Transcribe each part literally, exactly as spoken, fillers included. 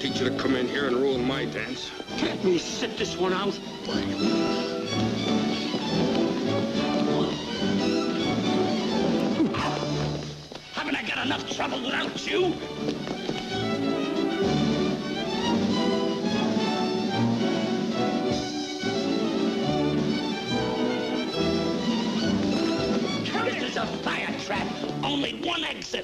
teach you to come in here and ruin my dance. Can't we sit this one out? Haven't I got enough trouble without you? This is a fire trap. Only one exit.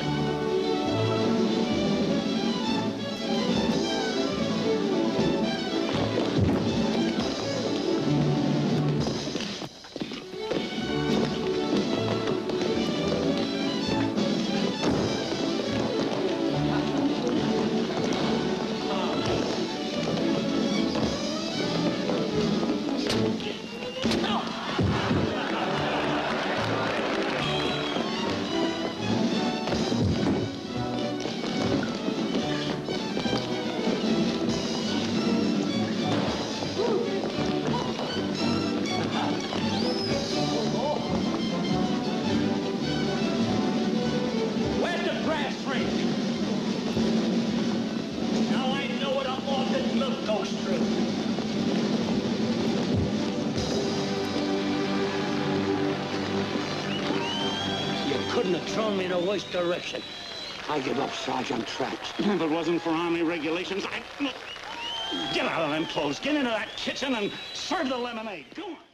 Couldn't have thrown me in a worse direction. I give up, Sergeant Traps. If it wasn't for Army regulations, I... Get out of them clothes. Get into that kitchen and serve the lemonade. Go on.